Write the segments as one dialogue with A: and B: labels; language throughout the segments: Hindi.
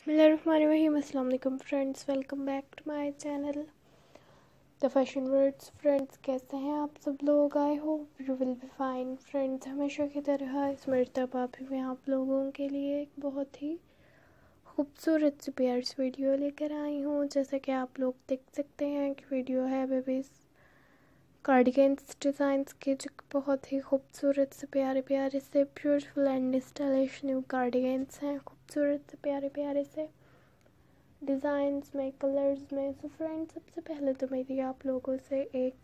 A: बिस्मिल्लाहिर्रहमानिर्रहीम। अस्सलाम वालेकुम friends, welcome back to my channel the fashion words. Friends, कैसे हैं आप सब लोग? I hope you will be fine. Friends, हमेशा की तरह इस मर्तबा भी मैं आप लोगों के लिए एक बहुत ही खूबसूरत सी प्यारी सी वीडियो लेकर आई हूँ। जैसे कि आप लोग देख सकते हैं कि वीडियो है बेबीज़ कार्डिगन्स डिज़ाइंस के, जो बहुत ही खूबसूरत से प्यारे प्यारे से beautiful and stylish new cardigans हैं। खूबसूरत से प्यारे प्यारे से डिज़ाइंस में, कलर्स में। सो फ्रेंड्स, सबसे पहले तो मेरी आप लोगों से एक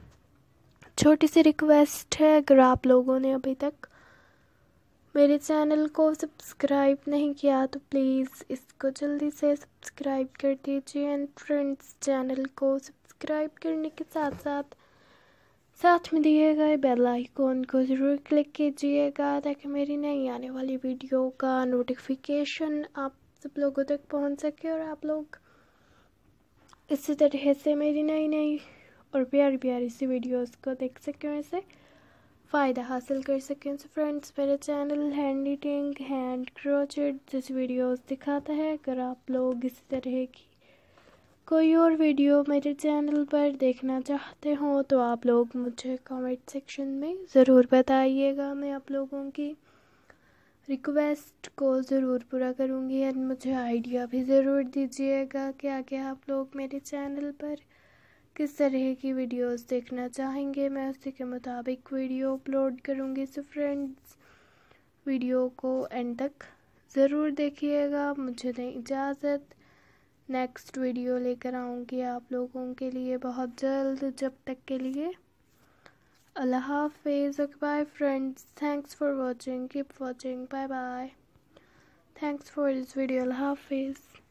A: छोटी सी रिक्वेस्ट है, अगर आप लोगों ने अभी तक मेरे चैनल को सब्सक्राइब नहीं किया तो प्लीज़ इसको जल्दी से सब्सक्राइब कर दीजिए। एंड फ्रेंड्स, चैनल को सब्सक्राइब करने के साथ साथ साथ में दिए गए बेल आइकॉन को ज़रूर क्लिक कीजिएगा, ताकि मेरी नई आने वाली वीडियो का नोटिफिकेशन आप सब लोगों तक पहुंच सके और आप लोग इसी तरह से मेरी नई नई और प्यारी प्यारी सी वीडियोस को देख सकें, ऐसे फ़ायदा हासिल कर सकें। सो फ्रेंड्स, मेरा channel hand knitting, hand crochet जैसी वीडियोस दिखाता है। अगर आप लोग इसी तरह की कोई और वीडियो मेरे चैनल पर देखना चाहते हो तो आप लोग मुझे कमेंट सेक्शन में ज़रूर बताइएगा। मैं आप लोगों की रिक्वेस्ट को ज़रूर पूरा करूँगी। एंड मुझे आइडिया भी ज़रूर दीजिएगा कि आगे आप लोग मेरे चैनल पर किस तरह की वीडियोस देखना चाहेंगे। मैं उसी के मुताबिक वीडियो अपलोड करूँगी। सो फ्रेंड्स, वीडियो को एंड तक ज़रूर देखिएगा। मुझे दें इजाज़त, नेक्स्ट वीडियो लेकर आऊँगी आप लोगों के लिए बहुत जल्द। जब तक के लिए अल्लाह हाफिज़। Okay bye friends, thanks for watching, keep watching, bye bye. Thanks for this video, अल्लाह हाफिज़।